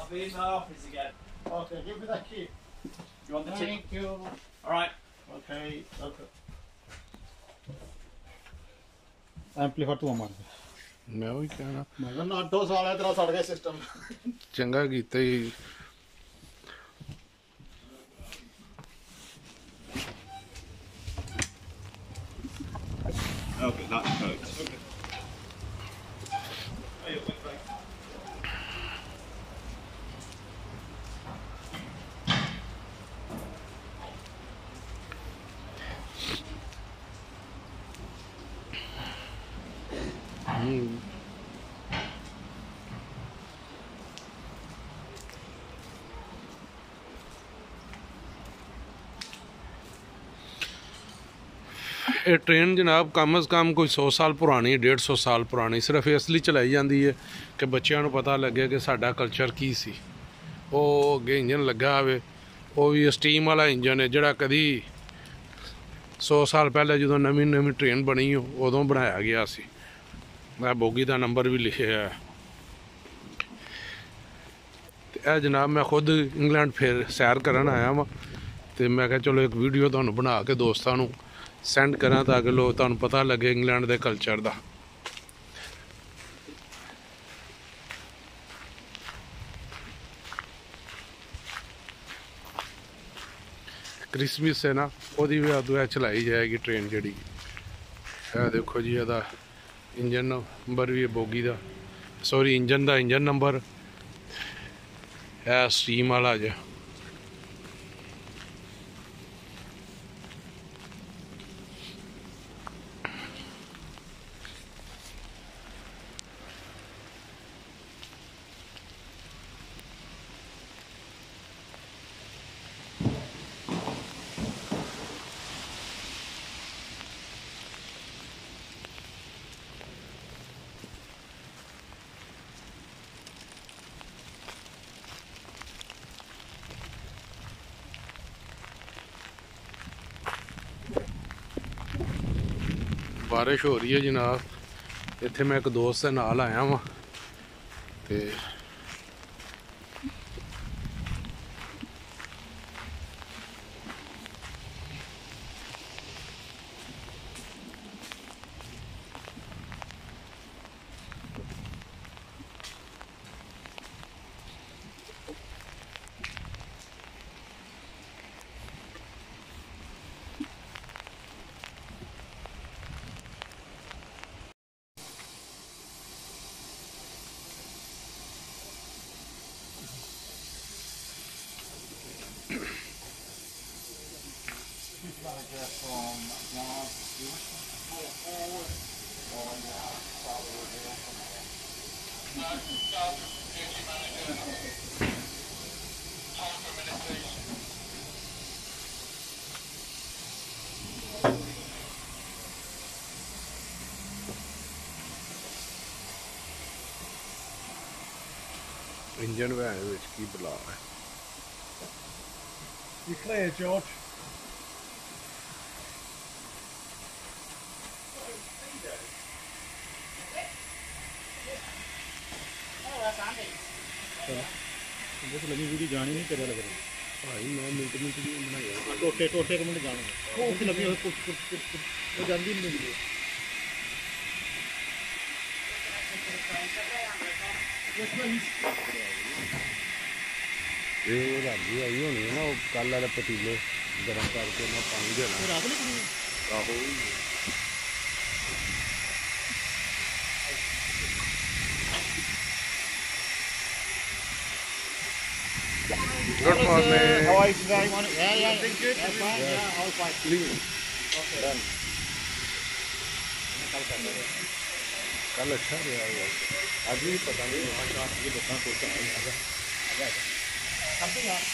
I'll be in my office again. Okay, give me that key. You want the tip? Thank you. All right. Okay. Okay. Amplifier तू हमारे मैं वही कहना मगर ना 2 साल है तेरा सड़ गया सिस्टम चंगा कीता ही Okay, that's perfect. Okay. ये ट्रेन जनाब कम अज़ कम कोई 100 साल पुरानी 150 साल पुरानी सिर्फ इसलिए चलाई जाती है कि बच्चों को पता लगे कि साडा कल्चर की सी वो अगे इंजन लगा आवे वो भी स्टीम वाला इंजन है जोड़ा कभी 100 साल पहले जो नवी नवी ट्रेन बनी हो उदों बनाया गया सी मैं बोगी का नंबर भी लिखे है जनाब मैं खुद इंग्लैंड फिर सैर करन आया वा तो मैं क्या चलो एक वीडियो तुहानू बना के दोस्तों को सेंड करा ताकि लोग तुहानू पता लगे इंग्लैंड के कल्चर का क्रिसमस है ना वही भी अदू चलाई जाएगी ट्रेन जी देखो जी यदा इंजन नंबर भी है बोगी का सॉरी इंजन का इंजन नंबर है स्टीम वाला जो बारिश हो रही है जनाब इत्थे मैं एक दोस्त के नाल आया वहाँ तो इंजन वैन की बुला है You clear, George? तो लगी वीडियो जानी नहीं कर लग रही भाई मैं मिनट मिनट की बनाया टोटे टोटे एक मिनट जाने वो लगी कुछ वो जाती नहीं मिलती ये राजी आई होनी है ना वो कल वाले पतीले गर्म करके ना पानी देना रात में आहो Good morning. How are you today? Yeah. Good. That's fine. Yeah, all fine. Clean. Okay. Done. कल अच्छा रहा यार आज भी पता नहीं वहाँ का ये बता को क्या है Something else.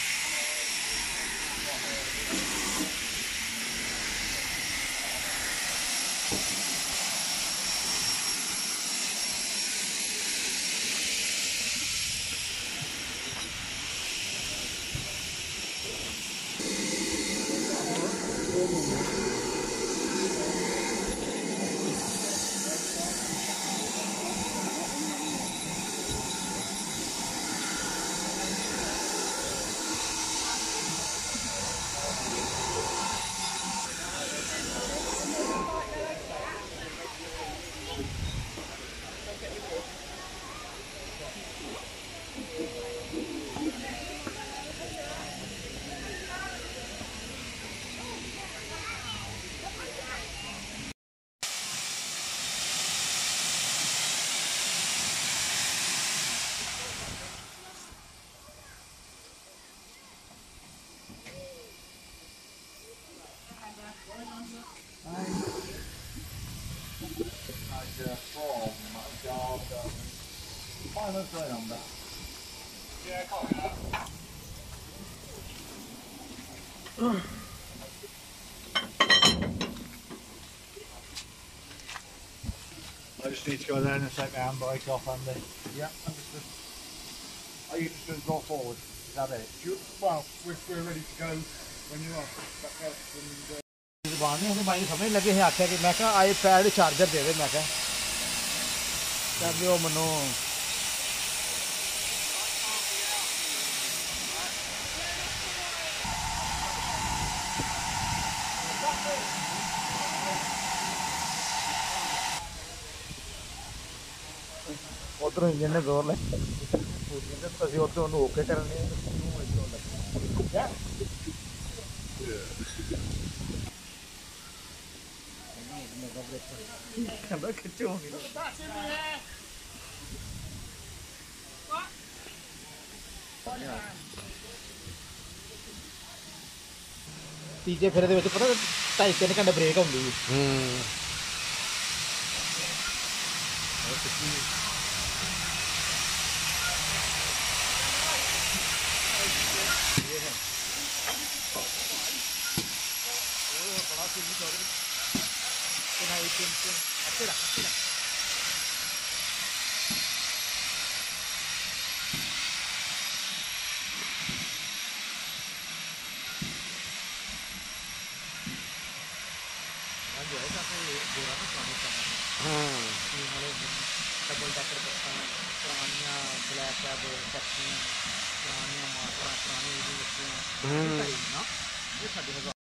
I just need to go down and take my handbrake off, Andy. Yeah, understood. Are you just going to draw forward? Is that it? Well, we're ready to go when you are. ਜ਼ਬਾਨ ਨਹੀਂ ਉਹਨੂੰ ਮੈਨੂੰ ਸਮਝ ਲੱਗੇ ਸੀ ਆਖਿਆ ਕਿ ਮੈਂ ਕਿਹਾ ਆਈਪੈਡ ਚਾਰਜਰ ਦੇ ਦੇ ਮੈਂ ਕਿਹਾ ਕਹਿੰਦੇ ਉਹ ਮੈਨੂੰ ਉਧਰੋਂ ਇੰਜਨ ਨੇ ਜ਼ੋਰ ਲੈ ਅਸੀਂ ਉੱਧਰੋਂ ਉਹਨੂੰ ਓਕੇ ਕਰਨੇ ਉਹਨੂੰ ਇੱਧਰੋਂ ਲੱਗਿਆ ਕਹਿੰਦਾ ਖਿੱਚੋ ਤੀਜੇ ਫੇਰੇ ਦੇ ਵਿੱਚ ਪਤਾ 2.5-3 ਘੰਟੇ ਬ੍ਰੇਕ ਹੁੰਦੀ ਹੈ ਡਬਲ ਡੈਕਰ ਬੱਸਾਂ ਪੁਰਾਣੀਆਂ ਬਲੈਕ ਕੈਬ ਟੈਕਸੀਆਂ ਪੁਰਾਣੀਆਂ ਮਾਟਰਾਂ ਪੁਰਾਣੀ ਯੂਨੀਵਰਸਿਟੀਆਂ ਨਾ ਇਹ ਸਾਡੇ